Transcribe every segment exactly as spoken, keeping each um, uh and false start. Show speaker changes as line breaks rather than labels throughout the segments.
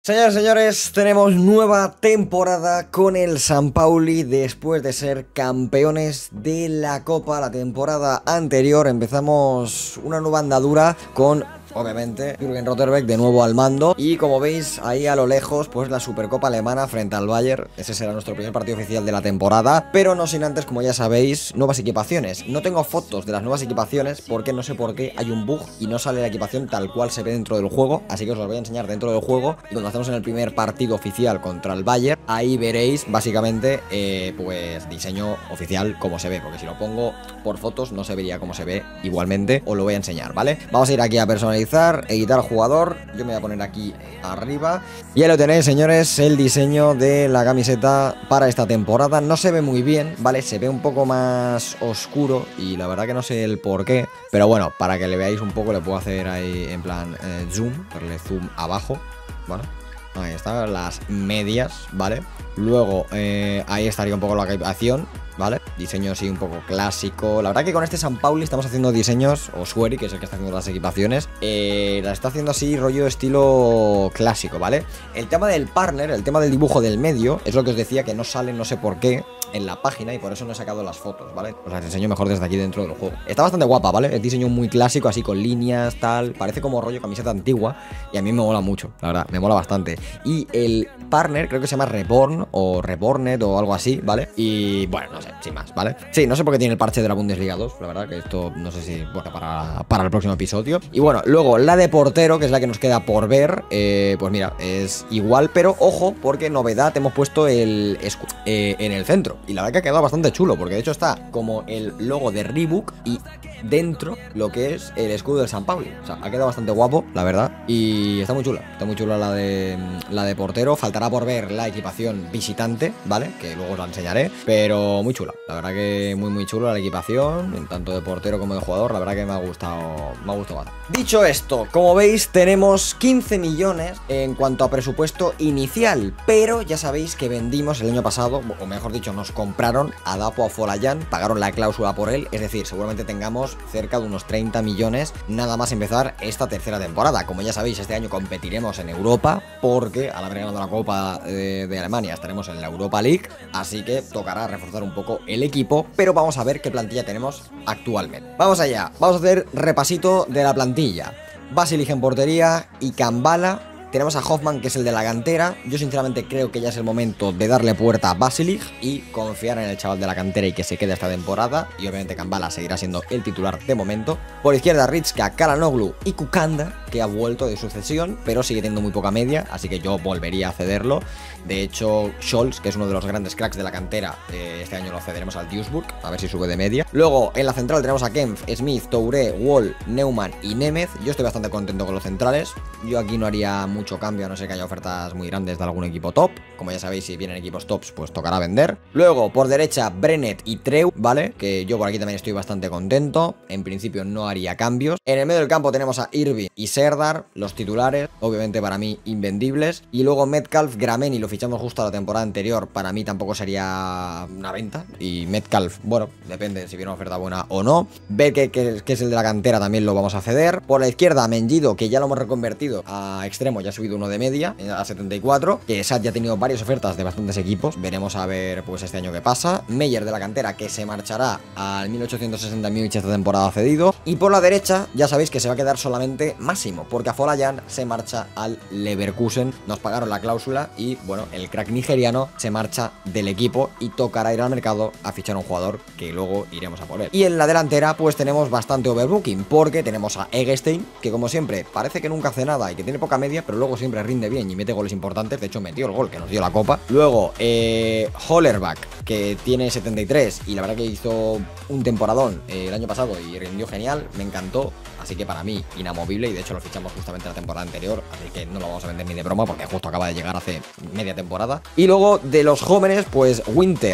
Señores, señores, tenemos nueva temporada con el San Pauli después de ser campeones de la Copa. La temporada anterior empezamos una nueva andadura con, obviamente, Jürgen Rotterbeck de nuevo al mando. Y como veis ahí a lo lejos, pues la Supercopa alemana frente al Bayern. Ese será nuestro primer partido oficial de la temporada, pero no sin antes, como ya sabéis, nuevas equipaciones. No tengo fotos de las nuevas equipaciones porque no sé por qué hay un bug y no sale la equipación tal cual se ve dentro del juego. Así que os lo voy a enseñar dentro del juego. Y cuando hacemos en el primer partido oficial contra el Bayern, ahí veréis básicamente eh, pues diseño oficial como se ve, porque si lo pongo por fotos no se vería como se ve igualmente. Os lo voy a enseñar, ¿vale? Vamos a ir aquí a personalizar, editar jugador. Yo me voy a poner aquí arriba. Y ahí lo tenéis, señores, el diseño de la camiseta para esta temporada. No se ve muy bien, ¿vale? Se ve un poco más oscuro y la verdad que no sé el por qué. Pero bueno, para que le veáis un poco le puedo hacer ahí en plan eh, zoom, darle zoom abajo, ¿vale? Ahí están las medias, ¿vale? Luego eh, ahí estaría un poco la equipación, ¿vale? Diseño así un poco clásico. La verdad que con este San Pauli estamos haciendo diseños, o Sueri, que es el que está haciendo las equipaciones, eh, la está haciendo así rollo estilo clásico, ¿vale? El tema del partner, el tema del dibujo del medio, es lo que os decía que no sale, no sé por qué, en la página, y por eso no he sacado las fotos, ¿vale? Os las enseño mejor desde aquí dentro del juego. Está bastante guapa, ¿vale? Es diseño muy clásico, así con líneas, tal. Parece como rollo camiseta antigua y a mí me mola mucho, la verdad, me mola bastante. Y el partner creo que se llama Reborn o Reborned o algo así, ¿vale? Y bueno, no sé, sin más, ¿vale? Sí, no sé por qué tiene el parche de la Bundesliga dos, la verdad que esto no sé si, bueno, para, para el próximo episodio. Y bueno, luego la de portero, que es la que nos queda por ver, eh, pues mira, es igual, pero ojo, porque novedad, hemos puesto el escudo eh, en el centro. Y la verdad que ha quedado bastante chulo, porque de hecho está como el logo de Reebok y dentro lo que es el escudo del San Pauli. O sea, ha quedado bastante guapo, la verdad. Y está muy chula, está muy chula la de, la de portero. Faltará por ver la equipación visitante, ¿vale? Que luego os la enseñaré, pero muy chula. La verdad que muy muy chula la equipación, tanto de portero como de jugador. La verdad que me ha gustado, me ha gustado bastante. Dicho esto, como veis tenemos quince millones en cuanto a presupuesto inicial, pero ya sabéis que vendimos el año pasado, o mejor dicho, nos compraron a Dapo Afolayan, pagaron la cláusula por él, es decir, seguramente tengamos cerca de unos treinta millones nada más empezar esta tercera temporada. Como ya sabéis, este año competiremos en Europa, porque al haber ganado la Copa de, de Alemania estaremos en la Europa League, así que tocará reforzar un poco el equipo, pero vamos a ver qué plantilla tenemos actualmente. Vamos allá, vamos a hacer repasito de la plantilla. Basilig en portería y Kambala. Tenemos a Hoffman, que es el de la cantera. Yo sinceramente creo que ya es el momento de darle puerta a Basilig y confiar en el chaval de la cantera y que se quede esta temporada. Y obviamente Kambala seguirá siendo el titular de momento. Por izquierda Ritska, Kalanoglu y Kukanda, que ha vuelto de sucesión, pero sigue teniendo muy poca media, así que yo volvería a cederlo. De hecho, Scholz, que es uno de los grandes cracks de la cantera, eh, este año lo cederemos al Duisburg, a ver si sube de media. Luego, en la central tenemos a Kempf, Smith, Touré, Wall, Neumann y Nemeth. Yo estoy bastante contento con los centrales. Yo aquí no haría mucho cambio, a no ser que haya ofertas muy grandes de algún equipo top. Como ya sabéis, si vienen equipos tops, pues tocará vender. Luego, por derecha, Brenet y Treu, ¿vale? Que yo por aquí también estoy bastante contento. En principio no haría cambios. En el medio del campo tenemos a Irving y Serdar, los titulares, obviamente para mí invendibles. Y luego Metcalf, Grameni lo fichamos justo a la temporada anterior, para mí tampoco sería una venta. Y Metcalf, bueno, depende si viene una oferta buena o no. Beck, que, que es el de la cantera, también lo vamos a ceder. Por la izquierda, Mengido, que ya lo hemos reconvertido a extremo, ya ha subido uno de media a setenta y cuatro. Que Sad ya ha tenido varias ofertas de bastantes equipos, veremos a ver pues este año qué pasa. Meyer de la cantera, que se marchará al mil ochocientos sesenta Múnich esta temporada cedido. Y por la derecha ya sabéis que se va a quedar solamente Máximo, porque Afolayan se marcha al Leverkusen. Nos pagaron la cláusula y bueno, el crack nigeriano se marcha del equipo y tocará ir al mercado a fichar un jugador que luego iremos a por él. Y en la delantera pues tenemos bastante overbooking, porque tenemos a Eggestein, que como siempre parece que nunca hace nada y que tiene poca media, pero luego siempre rinde bien y mete goles importantes. De hecho metió el gol que nos dio la copa. Luego eh, Hollerbach, que tiene setenta y tres y la verdad que hizo un temporadón eh, el año pasado y rindió genial, me encantó. Así que para mí, inamovible, y de hecho lo fichamos justamente la temporada anterior, así que no lo vamos a vender ni de broma porque justo acaba de llegar hace media temporada. Y luego de los jóvenes, pues Winter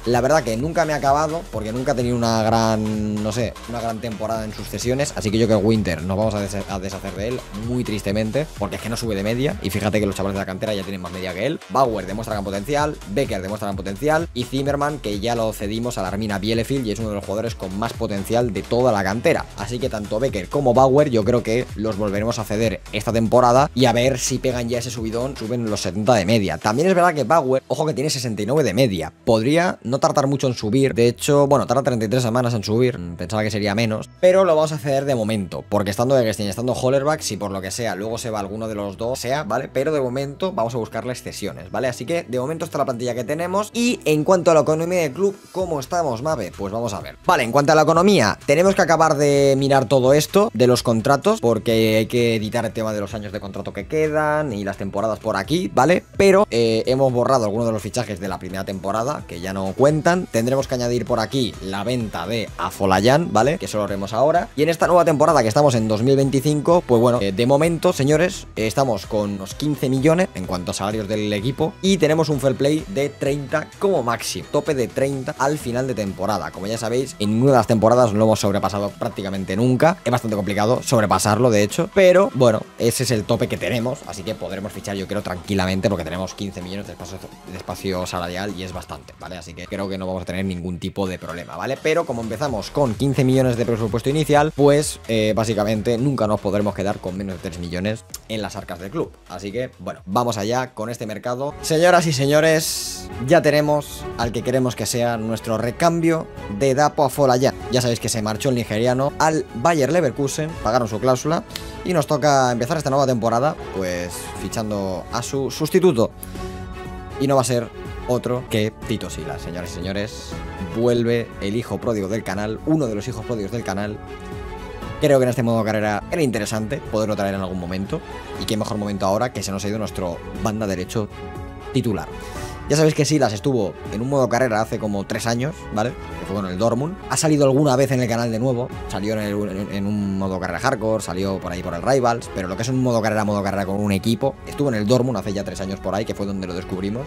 La verdad que nunca me ha acabado, porque nunca ha tenido una gran, no sé, una gran temporada en sus sesiones. Así que yo creo que Winter nos vamos a, des a deshacer de él muy tristemente, porque es que no sube de media. Y fíjate que los chavales de la cantera ya tienen más media que él. Bauer demuestra gran potencial, Becker demuestra gran potencial, y Zimmerman, que ya lo cedimos a la Armina Bielefeld y es uno de los jugadores con más potencial de toda la cantera. Así que tanto Becker como Bauer yo creo que los volveremos a ceder esta temporada y a ver si pegan ya ese subidón, suben los setenta de media. También es verdad que Bauer, ojo que tiene sesenta y nueve de media, podría no tardar mucho en subir. De hecho, bueno, tarda treinta y tres semanas en subir, pensaba que sería menos, pero lo vamos a hacer de momento, porque estando Eggestein y estando Hollerbach, si por lo que sea luego se va alguno de los dos, sea, ¿vale? Pero de momento vamos a buscarles cesiones, ¿vale? Así que de momento está la plantilla que tenemos. Y en cuanto a la economía del club, ¿cómo estamos, Mave? Pues vamos a ver. Vale, en cuanto a la economía, tenemos que acabar de mirar todo esto de los contratos, porque hay que editar el tema de los años de contrato que quedan y las temporadas por aquí, ¿vale? Pero eh, hemos borrado algunos de los fichajes de la primera temporada, que ya no cuentan. Tendremos que añadir por aquí la venta de Afolayan, ¿vale? Que eso lo haremos ahora. Y en esta nueva temporada, que estamos en dos mil veinticinco, pues bueno, eh, de momento, señores, eh, estamos con unos quince millones en cuanto a salarios del equipo y tenemos un fair play de treinta como máximo, tope de treinta al final de temporada. Como ya sabéis, en ninguna de las temporadas lo hemos sobrepasado prácticamente nunca. Es bastante complicado sobrepasarlo, de hecho, pero bueno, ese es el tope que tenemos, así que podremos fichar, yo creo, tranquilamente, porque tenemos quince millones de espacio, de espacio salarial y es bastante, ¿vale? Así que creo que no vamos a tener ningún tipo de problema, ¿vale? Pero como empezamos con quince millones de presupuesto inicial, pues eh, básicamente nunca nos podremos quedar con menos de tres millones en las arcas del club. Así que, bueno, vamos allá con este mercado. Señoras y señores, ya tenemos al que queremos que sea nuestro recambio de Dapo Afolayan. Ya sabéis que se marchó el nigeriano al Bayer Leverkusen, pagaron su cláusula y nos toca empezar esta nueva temporada pues fichando a su sustituto. Y no va a ser otro que Tito Silas. Señoras y señores, vuelve el hijo pródigo del canal, uno de los hijos pródigos del canal. Creo que en este modo carrera era interesante poderlo traer en algún momento. Y qué mejor momento ahora que se nos ha ido nuestro banda derecho titular. Ya sabéis que Silas estuvo en un modo carrera hace como tres años, ¿vale? Que fue con el Dortmund. Ha salido alguna vez en el canal de nuevo. Salió en, el, en un modo carrera hardcore, salió por ahí por el Rivals. Pero lo que es un modo carrera, modo carrera con un equipo, estuvo en el Dortmund hace ya tres años por ahí, que fue donde lo descubrimos.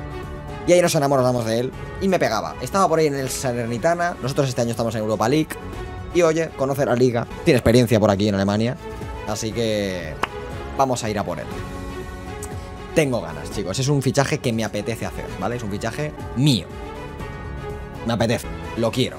Y ahí nos enamoramos de él y me pegaba. Estaba por ahí en el Salernitana. Nosotros este año estamos en Europa League. Y oye, conoce la liga. Tiene experiencia por aquí en Alemania. Así que vamos a ir a por él. Tengo ganas, chicos. Es un fichaje que me apetece hacer, ¿vale? Es un fichaje mío. Me apetece. Lo quiero.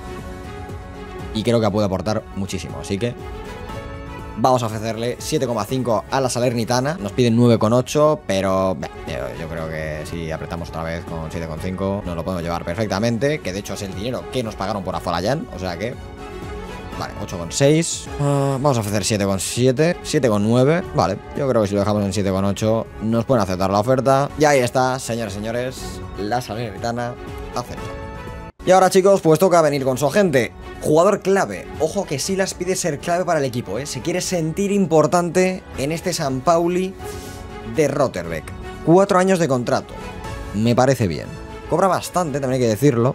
Y creo que puede aportar muchísimo. Así que vamos a ofrecerle siete coma cinco a la Salernitana. Nos piden nueve coma ocho, pero bah, yo, yo creo que si apretamos otra vez con siete coma cinco nos lo podemos llevar perfectamente. Que de hecho es el dinero que nos pagaron por Afolayan. O sea que... Vale, ocho coma seis. Uh, vamos a ofrecer siete coma siete. siete coma nueve. Vale, yo creo que si lo dejamos en siete coma ocho nos pueden aceptar la oferta. Y ahí está, señores y señores, la Salernitana acepta. Y ahora, chicos, pues toca venir con su agente. Jugador clave. Ojo que Silas pide ser clave para el equipo, ¿eh? Se quiere sentir importante en este San Pauli de Rotterbeek. Cuatro años de contrato. Me parece bien. Cobra bastante, también hay que decirlo.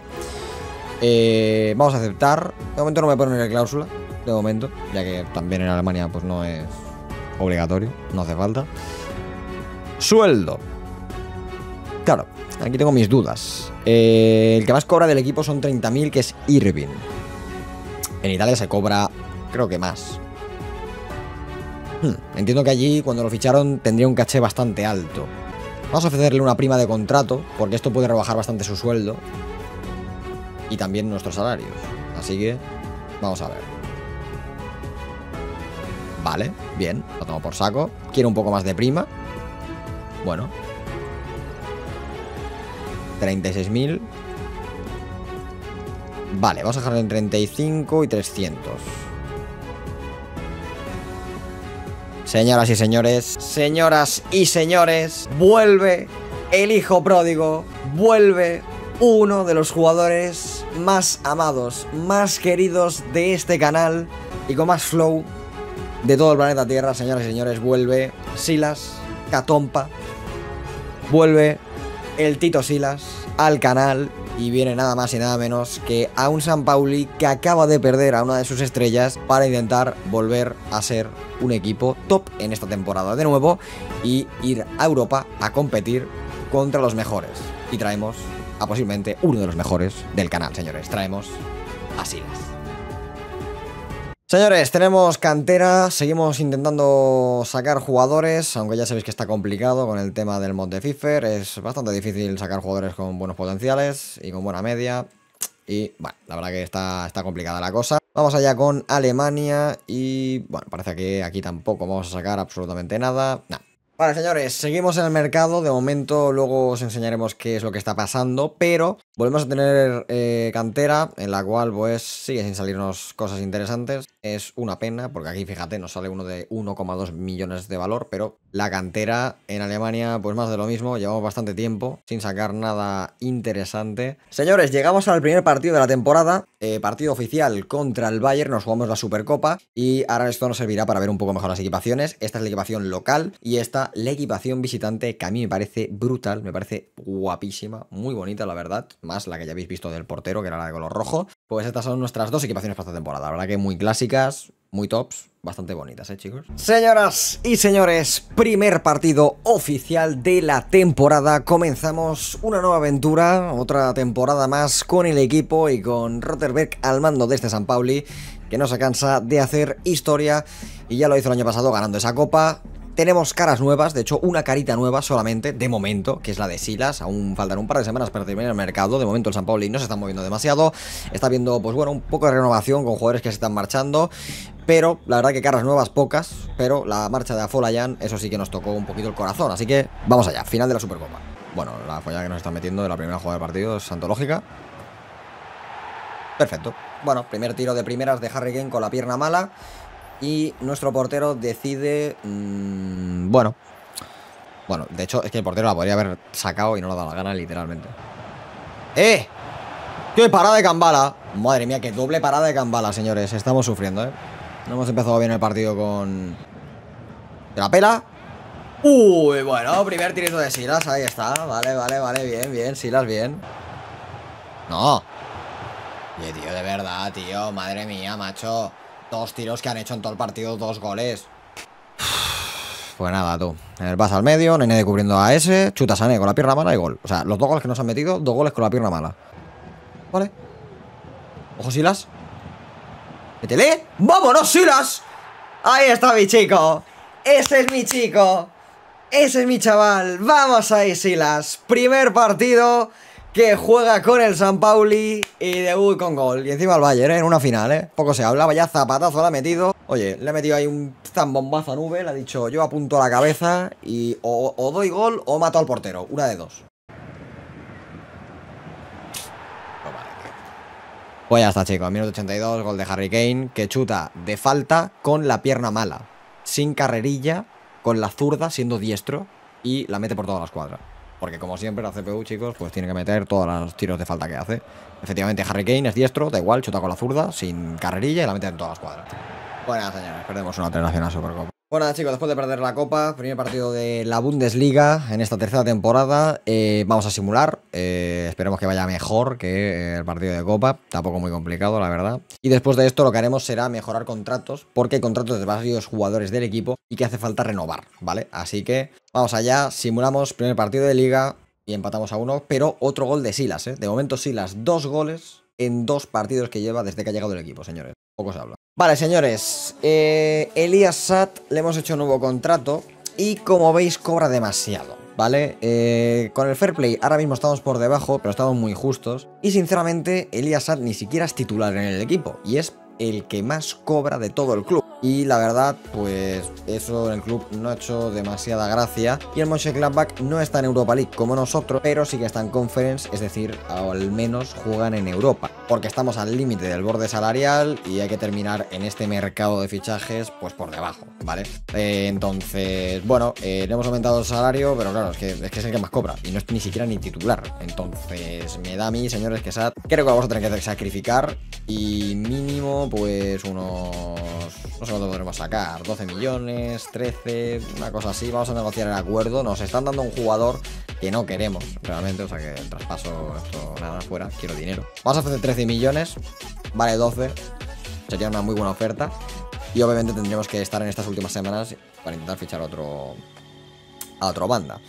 Eh, vamos a aceptar. De momento no me ponen la cláusula. De momento, ya que también en Alemania pues no es obligatorio. No hace falta. Sueldo. Claro, aquí tengo mis dudas. eh, El que más cobra del equipo son treinta mil, que es Irving. En Italia se cobra, creo que más. hmm, Entiendo que allí cuando lo ficharon tendría un caché bastante alto. Vamos a ofrecerle una prima de contrato, porque esto puede rebajar bastante su sueldo y también nuestros salarios. Así que vamos a ver. Vale, bien, lo tomo por saco. Quiero un poco más de prima. Bueno, treinta y seis mil. Vale, vamos a dejarlo en treinta y cinco y trescientos. Señoras y señores, señoras y señores, vuelve el hijo pródigo. Vuelve uno de los jugadores más amados, más queridos de este canal y con más flow de todo el planeta Tierra. Señoras y señores, vuelve Silas Catompa. Vuelve el Tito Silas al canal y viene nada más y nada menos que a un San Pauli que acaba de perder a una de sus estrellas para intentar volver a ser un equipo top en esta temporada de nuevo y ir a Europa a competir contra los mejores. Y traemos a posiblemente uno de los mejores del canal, señores. Traemos a Silas. Señores, tenemos cantera, seguimos intentando sacar jugadores, aunque ya sabéis que está complicado con el tema del mod de FIFA. Es bastante difícil sacar jugadores con buenos potenciales y con buena media. Y bueno, la verdad que está, está complicada la cosa. Vamos allá con Alemania y bueno, parece que aquí tampoco vamos a sacar absolutamente nada. Nah. Vale, señores, seguimos en el mercado. De momento luego os enseñaremos qué es lo que está pasando, pero volvemos a tener eh, cantera, en la cual pues sigue sin salirnos cosas interesantes. Es una pena, porque aquí fíjate, nos sale uno de uno coma dos millones de valor, pero la cantera en Alemania pues más de lo mismo. Llevamos bastante tiempo sin sacar nada interesante. Señores, llegamos al primer partido de la temporada, eh, partido oficial contra el Bayern. Nos jugamos la Supercopa y ahora esto nos servirá para ver un poco mejor las equipaciones. Esta es la equipación local y esta la equipación visitante, que a mí me parece brutal, me parece guapísima, muy bonita la verdad, más la que ya habéis visto del portero, que era la de color rojo. Pues estas son nuestras dos equipaciones para esta temporada, la verdad que muy clásicas, muy tops, bastante bonitas, eh chicos. Señoras y señores, primer partido oficial de la temporada. Comenzamos una nueva aventura, otra temporada más con el equipo y con Rotterberg al mando de este San Pauli, que no se cansa de hacer historia y ya lo hizo el año pasado ganando esa copa. Tenemos caras nuevas, de hecho una carita nueva solamente, de momento, que es la de Silas. Aún faltan un par de semanas para terminar el mercado. De momento el San Pauli no se está moviendo demasiado. Está viendo, pues bueno, un poco de renovación con jugadores que se están marchando. Pero la verdad que caras nuevas pocas. Pero la marcha de Afolayan, eso sí que nos tocó un poquito el corazón. Así que vamos allá, final de la Supercopa. Bueno, la follada que nos están metiendo de la primera jugada del partido es antológica. Perfecto. Bueno, primer tiro de primeras de Harry Kane con la pierna mala. Y nuestro portero decide... Mmm, bueno Bueno, de hecho es que el portero la podría haber sacado y no le ha dado la gana, literalmente. ¡Eh! ¡Qué parada de Kambala! Madre mía, qué doble parada de Kambala, señores. Estamos sufriendo, ¿eh? No hemos empezado bien el partido con... ¿De la pela? Uy, bueno, primer tirito de Silas. Ahí está, vale, vale, vale, bien, bien, Silas, bien. No. Oye, tío, de verdad, tío, madre mía, macho. Dos tiros que han hecho en todo el partido, dos goles. Pues nada, tú. El pase al medio, Nene cubriendo a ese. Chuta Sané con la pierna mala y gol. O sea, los dos goles que nos han metido, dos goles con la pierna mala. Vale. Ojo, Silas. Métele. ¡Vámonos, Silas! Ahí está mi chico. Ese es mi chico. Ese es mi chaval. Vamos ahí, Silas. Primer partido que juega con el San Pauli y debut con gol. Y encima el Bayern, ¿eh? En una final, ¿eh? Poco se habla, vaya zapatazo le ha metido. Oye, le ha metido ahí un zambombazo a Nube. Le ha dicho, yo apunto a la cabeza y o, o doy gol o mato al portero. Una de dos. Pues ya está, chicos. Minuto ochenta y dos, gol de Harry Kane, que chuta de falta con la pierna mala. Sin carrerilla, con la zurda, siendo diestro. Y la mete por todas las cuadras. Porque como siempre la C P U, chicos, pues tiene que meter todos los tiros de falta que hace. Efectivamente, Harry Kane es diestro, da igual, chuta con la zurda, sin carrerilla y la mete en todas las cuadras. Bueno, señores, perdemos una alternación a Supercopa. Bueno, chicos, después de perder la Copa, primer partido de la Bundesliga en esta tercera temporada, eh, vamos a simular. Eh, esperemos que vaya mejor que el partido de Copa, tampoco muy complicado, la verdad. Y después de esto lo que haremos será mejorar contratos, porque hay contratos de varios jugadores del equipo y que hace falta renovar, ¿vale? Así que vamos allá, simulamos primer partido de Liga y empatamos a uno, pero otro gol de Silas, ¿eh? De momento Silas, dos goles en dos partidos que lleva desde que ha llegado el equipo, señores. Poco se habla. Vale, señores, eh, Elias Satt le hemos hecho un nuevo contrato y como veis cobra demasiado, ¿vale? Eh, con el fair play ahora mismo estamos por debajo, pero estamos muy justos. Y sinceramente Elias Satt ni siquiera es titular en el equipo y es el que más cobra de todo el club. Y la verdad, pues eso en el club no ha hecho demasiada gracia. Y el Mönchengladbach no está en Europa League como nosotros, pero sí que está en Conference, es decir, al menos juegan en Europa. Porque estamos al límite del borde salarial y hay que terminar en este mercado de fichajes pues por debajo, ¿vale? Eh, entonces, bueno, eh, le hemos aumentado el salario, pero claro, es que, es que es el que más cobra y no es ni siquiera ni titular. Entonces, me da a mí, señores, que Satt, creo que vamos a tener que sacrificar y mínimo, pues unos... no sé cuánto podremos sacar, doce millones, trece, una cosa así. Vamos a negociar el acuerdo. Nos están dando un jugador que no queremos realmente, o sea que el traspaso, esto nada, fuera, quiero dinero. Vamos a ofrecer trece millones, vale doce, sería una muy buena oferta. Y obviamente tendríamos que estar en estas últimas semanas para intentar fichar otro a otra banda.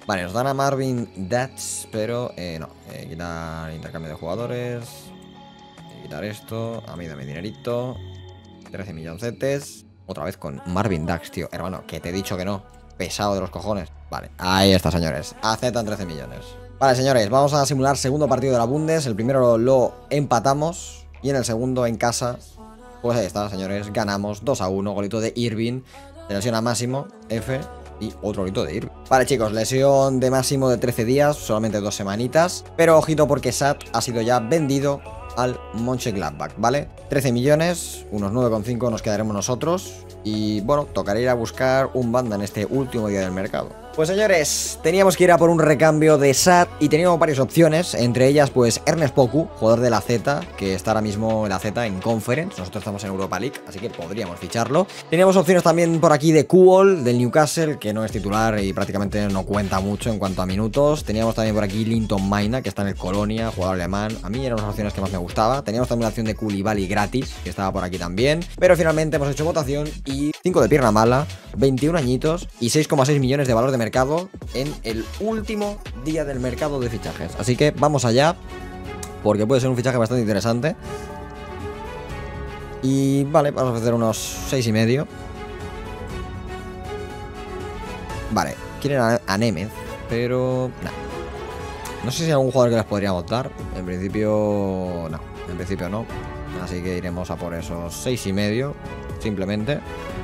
Vale, nos dan a Marvin Dats, pero eh, no. Eh, quitar intercambio de jugadores. Eh, quitar esto. A mí dame dinerito. trece milloncetes. Otra vez con Marvin Dax, tío. Hermano, que te he dicho que no. Pesado de los cojones. Vale, ahí está, señores. Aceptan trece millones. Vale, señores, vamos a simular segundo partido de la Bundes. El primero lo empatamos. Y en el segundo, en casa, pues ahí está, señores. Ganamos dos a uno. Golito de Irving. Se lesiona Máximo. F. Y otro golito de Irving. Vale, chicos, lesión de Máximo de trece días. Solamente dos semanitas. Pero ojito porque Sat ha sido ya vendido al Mönchengladbach, ¿vale? trece millones, unos nueve coma cinco nos quedaremos nosotros. Y bueno, tocará ir a buscar un banda en este último día del mercado. Pues señores, teníamos que ir a por un recambio de Sat y teníamos varias opciones, entre ellas pues Ernest Poku, jugador de la Z, que está ahora mismo en la Z en Conference, nosotros estamos en Europa League, así que podríamos ficharlo. Teníamos opciones también por aquí de Kuol, del Newcastle, que no es titular y prácticamente no cuenta mucho en cuanto a minutos. Teníamos también por aquí Linton Maina, que está en el Colonia, jugador alemán, a mí eran las opciones que más me gustaba. Teníamos también la opción de Koulibaly gratis, que estaba por aquí también, pero finalmente hemos hecho votación y cinco de pierna mala, veintiún añitos y seis coma seis millones de valor de mercado en el último día del mercado de fichajes. Así que vamos allá, porque puede ser un fichaje bastante interesante. Y vale, vamos a hacer unos seis y medio. Vale, quieren a, a Nemeth, pero nah. No sé si hay algún jugador que les podríamos dar. En principio no, en principio no. Así que iremos a por esos seis y medio, simplemente.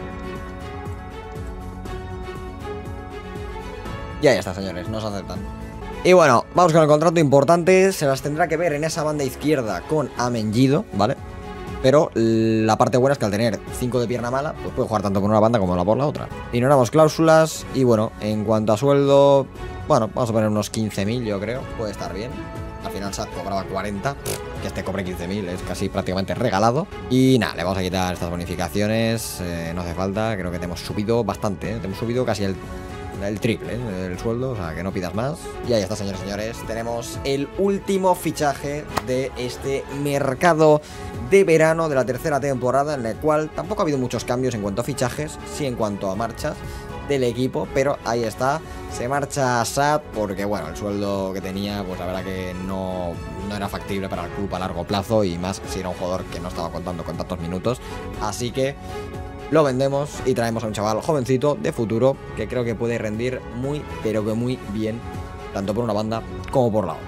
Y ahí está, señores, nos aceptan. Y bueno, vamos con el contrato importante. Se las tendrá que ver en esa banda izquierda con Amengido, ¿vale? Pero la parte buena es que al tener cinco de pierna mala, pues puede jugar tanto con una banda como por la otra. Ignoramos cláusulas y bueno, en cuanto a sueldo, bueno, vamos a poner unos quince mil, yo creo. Puede estar bien. Al final Sat cobraba cuarenta, que este cobre quince mil, es casi prácticamente regalado. Y nada, le vamos a quitar estas bonificaciones, eh, no hace falta, creo que te hemos subido bastante, ¿eh? Te hemos subido casi el... el triple, ¿eh? El sueldo, o sea, que no pidas más. Y ahí está, señores y señores. Tenemos el último fichaje de este mercado de verano de la tercera temporada, en el cual tampoco ha habido muchos cambios en cuanto a fichajes, sí en cuanto a marchas del equipo, pero ahí está. Se marcha Sat porque, bueno, el sueldo que tenía, pues la verdad que no, no era factible para el club a largo plazo, y más si era un jugador que no estaba contando con tantos minutos. Así que lo vendemos y traemos a un chaval jovencito de futuro que creo que puede rendir muy, pero que muy bien, tanto por una banda como por la otra.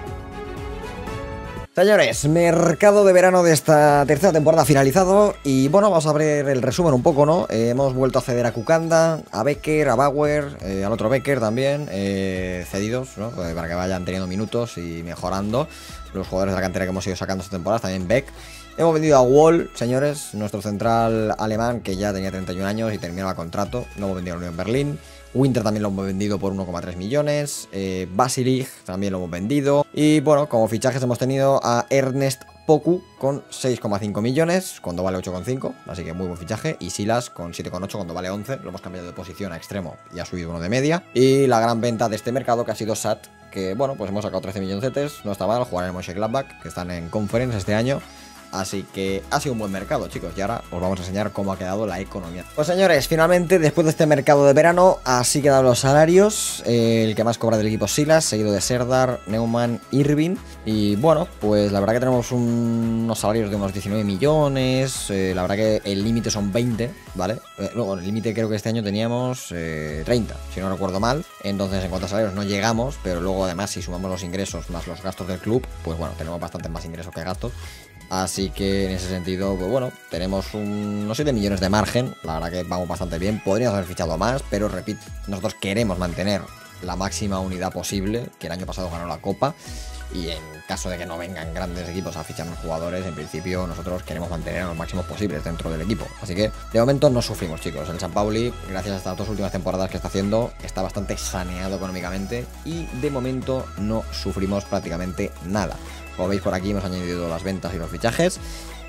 Señores, mercado de verano de esta tercera temporada finalizado. Y bueno, vamos a ver el resumen un poco, ¿no? Eh, hemos vuelto a ceder a Kukanda, a Becker, a Bauer, eh, al otro Becker también, eh, cedidos, ¿no? Pues para que vayan teniendo minutos y mejorando los jugadores de la cantera que hemos ido sacando esta temporada, también Beck. Hemos vendido a Wall, señores, nuestro central alemán, que ya tenía treinta y un años y terminaba contrato. Lo hemos vendido a Unión Berlín. Winter también lo hemos vendido por uno coma tres millones. Eh, Basilig también lo hemos vendido. Y bueno, como fichajes hemos tenido a Ernest Poku con seis coma cinco millones, cuando vale ocho coma cinco. Así que muy buen fichaje. Y Silas con siete coma ocho, cuando vale once. Lo hemos cambiado de posición a extremo y ha subido uno de media. Y la gran venta de este mercado, que ha sido Sat, que bueno, pues hemos sacado trece millones. No está mal, jugar en el Mönchengladbach, que están en Conference este año. Así que ha sido un buen mercado, chicos. Y ahora os vamos a enseñar cómo ha quedado la economía. Pues señores, finalmente, después de este mercado de verano, así quedan los salarios. eh, El que más cobra del equipo Silas, seguido de Serdar, Neumann, Irving. Y bueno, pues la verdad que tenemos un, unos salarios de unos diecinueve millones. eh, La verdad que el límite son veinte, ¿vale? Eh, luego el límite creo que este año teníamos eh, treinta, si no recuerdo mal. Entonces en cuanto a salarios no llegamos. Pero luego además, si sumamos los ingresos más los gastos del club, pues bueno, tenemos bastante más ingresos que gastos. Así que en ese sentido, pues bueno, tenemos un, unos siete millones de margen. La verdad que vamos bastante bien. Podríamos haber fichado más, pero repito, nosotros queremos mantener la máxima unidad posible, que el año pasado ganó la Copa. Y en caso de que no vengan grandes equipos a ficharnos jugadores, en principio nosotros queremos mantener a los máximos posibles dentro del equipo. Así que de momento no sufrimos, chicos. El San Pauli, gracias a estas dos últimas temporadas que está haciendo, está bastante saneado económicamente. Y de momento no sufrimos prácticamente nada. Como veis por aquí hemos añadido las ventas y los fichajes.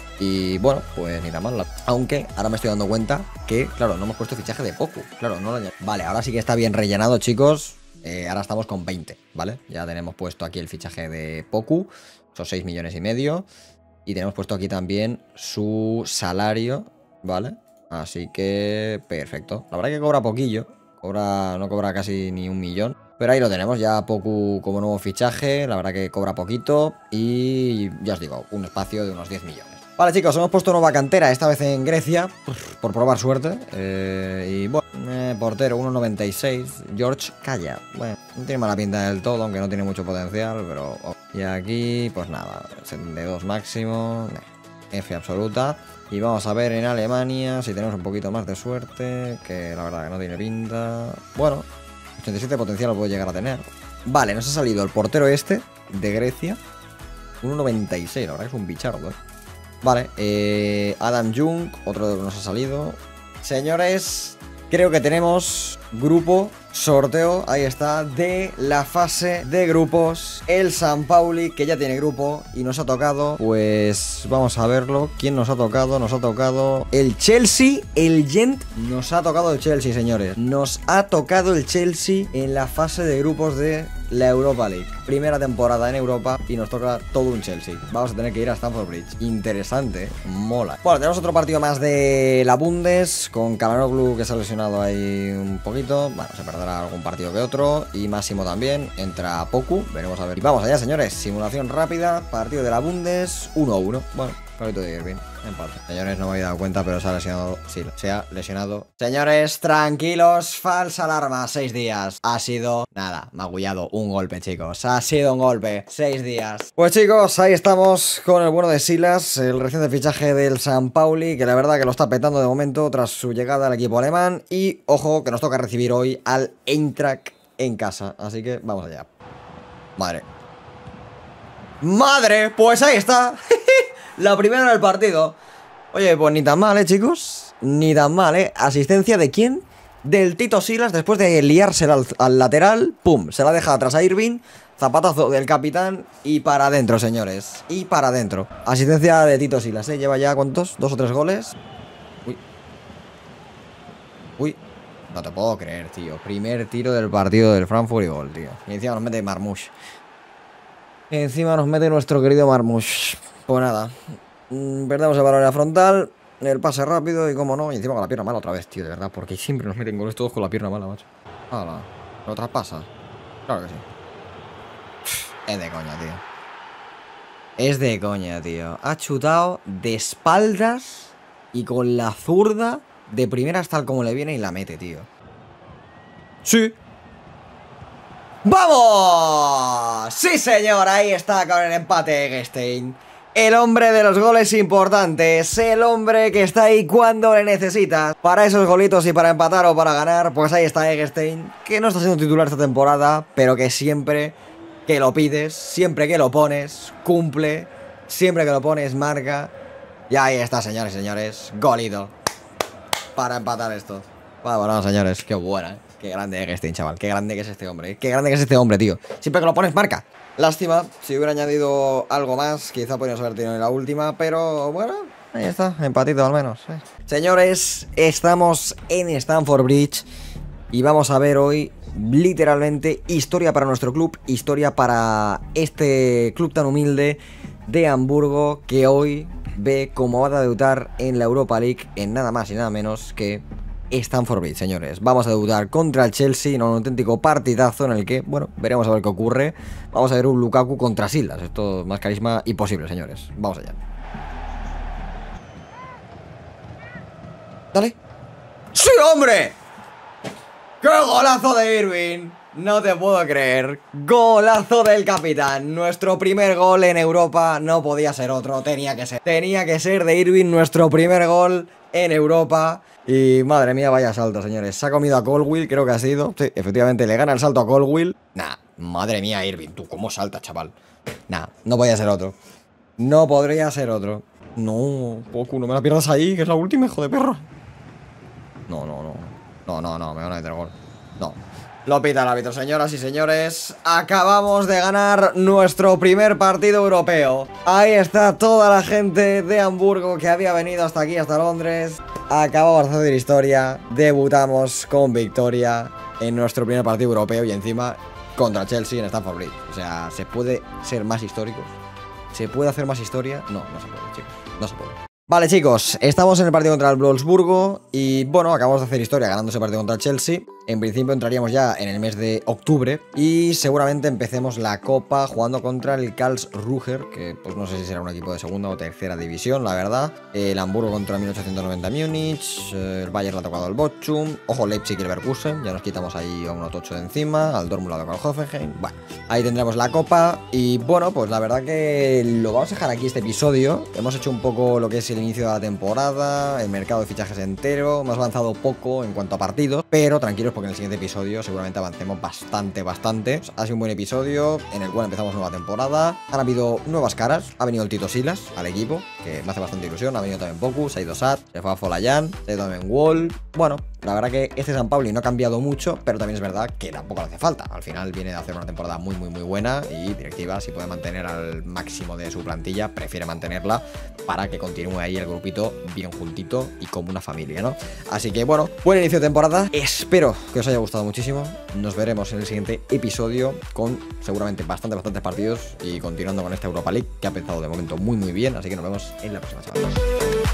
Y bueno, pues ni tan mal. Aunque ahora me estoy dando cuenta que, claro, no hemos puesto fichaje de Poku. Claro, no lo añadimos. Vale, ahora sí que está bien rellenado, chicos. Eh, ahora estamos con veinte, ¿vale? Ya tenemos puesto aquí el fichaje de Poku. Son seis millones y medio. Y tenemos puesto aquí también su salario, ¿vale? Así que perfecto. La verdad que cobra poquillo. Cobra, no cobra casi ni un millón. Pero ahí lo tenemos, ya Poku como nuevo fichaje, la verdad que cobra poquito y ya os digo, un espacio de unos diez millones. Vale chicos, hemos puesto nueva cantera, esta vez en Grecia, por probar suerte. Eh, y bueno, eh, portero uno noventa y seis, George Calla. Bueno, no tiene mala pinta del todo, aunque no tiene mucho potencial, pero... Oh. Y aquí, pues nada, setenta y dos máximo, F absoluta. Y vamos a ver en Alemania si tenemos un poquito más de suerte, que la verdad que no tiene pinta. Bueno, ochenta y siete de potencial lo puede llegar a tener. Vale, nos ha salido el portero este, de Grecia, uno noventa y seis, la verdad que es un bichardo, ¿eh? Vale, eh, Adam Jung, otro de los que nos ha salido. Señores, creo que tenemos grupo, sorteo, ahí está, de la fase de grupos. El San Pauli, que ya tiene grupo y nos ha tocado, pues vamos a verlo. ¿Quién nos ha tocado? Nos ha tocado el Chelsea, el Gent. Nos ha tocado el Chelsea, señores. Nos ha tocado el Chelsea en la fase de grupos de la Europa League. Primera temporada en Europa y nos toca todo un Chelsea. Vamos a tener que ir a Stamford Bridge. Interesante, mola. Bueno, tenemos otro partido más de la Bundes con Calhanoglu, que se ha lesionado ahí un poquito. Bueno, se perderá algún partido que otro. Y Máximo también. Entra Poku, veremos a ver. Y vamos allá, señores. Simulación rápida, partido de la Bundes, uno a uno. Bueno, partido de Irving, empate. Señores, no me había dado cuenta, pero se ha lesionado. Sí, se ha lesionado. Señores, tranquilos, falsa alarma, seis días. Ha sido, nada, magullado, un golpe, chicos. Ha sido un golpe, seis días. Pues chicos, ahí estamos con el bueno de Silas, el reciente fichaje del San Pauli, que la verdad que lo está petando de momento tras su llegada al equipo alemán. Y ojo, que nos toca recibir hoy al Eintracht en casa. Así que vamos allá. Madre. ¡Madre! Pues ahí está. La primera del partido. Oye, pues ni tan mal, ¿eh, chicos? Ni tan mal, ¿eh? ¿Asistencia de quién? Del Tito Silas, después de liársela al, al lateral. ¡Pum! Se la deja atrás a Irving. Zapatazo del capitán. Y para adentro, señores. Y para adentro. Asistencia de Tito Silas, ¿eh? Lleva ya, ¿cuántos? Dos o tres goles. Uy. Uy. No te puedo creer, tío. Primer tiro del partido del Frankfurt y gol, tío. Y encima nos mete Marmoush. Encima nos mete nuestro querido Marmoush. Pues nada, perdemos el balón en la frontal, el pase rápido y como no, y encima con la pierna mala otra vez, tío, de verdad, porque siempre nos meten goles todos con la pierna mala, macho. Hala, ¿lo traspasa? Claro que sí. Es de coña, tío. Es de coña, tío. Ha chutado de espaldas y con la zurda de primeras tal como le viene y la mete, tío. Sí. ¡Vamos! ¡Sí, señor! Ahí está con el empate de Eggestein. El hombre de los goles importantes, el hombre que está ahí cuando le necesitas. Para esos golitos y para empatar o para ganar, pues ahí está Eggestein, que no está siendo titular esta temporada, pero que siempre que lo pides, siempre que lo pones, cumple, siempre que lo pones, marca. Y ahí está, señores y señores, golito para empatar esto. Bueno, bueno, señores, qué buena, ¿eh? Qué grande Eggestein, chaval, qué grande que es este hombre, ¿eh? Qué grande que es este hombre, tío. Siempre que lo pones, marca. Lástima, si hubiera añadido algo más, quizá podríamos haber tenido en la última, pero bueno, ahí está, empatito al menos. ¿eh? Señores, estamos en Stamford Bridge y vamos a ver hoy literalmente historia para nuestro club, historia para este club tan humilde de Hamburgo que hoy ve cómo va a debutar en la Europa League en nada más y nada menos que Stamford Bridge, señores. Vamos a debutar contra el Chelsea en un auténtico partidazo en el que, bueno, veremos a ver qué ocurre. Vamos a ver un Lukaku contra Silas. Esto es más carisma imposible, señores. Vamos allá. Dale. ¡Sí, hombre! ¡Qué golazo de Irving! No te puedo creer. Golazo del capitán. Nuestro primer gol en Europa no podía ser otro. Tenía que ser. Tenía que ser de Irving nuestro primer gol en Europa. Y madre mía, vaya salto, señores. Se ha comido a Colwill, creo que ha sido. Sí, efectivamente, le gana el salto a Colwill. Nah, madre mía, Irving, tú, ¿cómo saltas, chaval? Nah, no podía ser otro. No podría ser otro. No, Poku, no me la pierdas ahí, que es la última, hijo de perro. No, no, no. No, no, no, me van a meter gol. No. Lo pita el árbitro, señoras y señores. Acabamos de ganar nuestro primer partido europeo. Ahí está toda la gente de Hamburgo que había venido hasta aquí, hasta Londres. Acabamos de hacer historia. Debutamos con victoria en nuestro primer partido europeo y encima contra Chelsea en Stamford Bridge. O sea, ¿se puede ser más histórico? ¿Se puede hacer más historia? No, no se puede, chicos. No se puede. Vale, chicos, estamos en el partido contra el Wolfsburgo y bueno, acabamos de hacer historia ganando ese partido contra el Chelsea. En principio entraríamos ya en el mes de octubre y seguramente empecemos la Copa jugando contra el Karlsruher, que pues no sé si será un equipo de segunda o tercera división, la verdad. El Hamburgo contra el mil ochocientos noventa Múnich, el Bayern le ha tocado al Bochum, ojo Leipzig y el Leverkusen, ya nos quitamos ahí a un otocho de encima, al Dortmund le ha tocado al Hoffenheim. Bueno, ahí tendremos la Copa y bueno, pues la verdad que lo vamos a dejar aquí este episodio. Hemos hecho un poco lo que es el inicio de la temporada, el mercado de fichajes entero, hemos avanzado poco en cuanto a partidos, pero tranquilos porque en el siguiente episodio seguramente avancemos bastante, bastante. Ha sido un buen episodio en el cual empezamos nueva temporada, han habido nuevas caras, ha venido el Tito Silas al equipo, que me hace bastante ilusión, ha venido también Poku, se ha ido Sat, se fue a Folayan, se ha ido también Wall. Bueno, la verdad que este San Pauli no ha cambiado mucho, pero también es verdad que tampoco le hace falta. Al final viene de hacer una temporada muy, muy, muy buena y directiva, si puede mantener al máximo de su plantilla, prefiere mantenerla para que continúe ahí el grupito bien juntito y como una familia, ¿no? Así que bueno, buen inicio de temporada. Espero que os haya gustado muchísimo. Nos veremos en el siguiente episodio con seguramente bastante, bastantes partidos y continuando con esta Europa League que ha empezado de momento muy, muy bien. Así que nos vemos en la próxima, chavales.